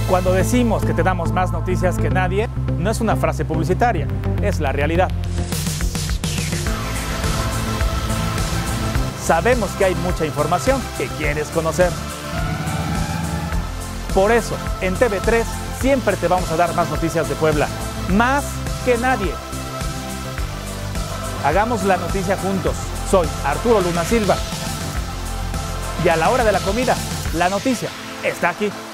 Cuando decimos que te damos más noticias que nadie, no es una frase publicitaria, es la realidad. Sabemos que hay mucha información que quieres conocer. Por eso, en TV3 siempre te vamos a dar más noticias de Puebla, más que nadie. Hagamos la noticia juntos. Soy Arturo Luna Silva. Y a la hora de la comida, la noticia está aquí.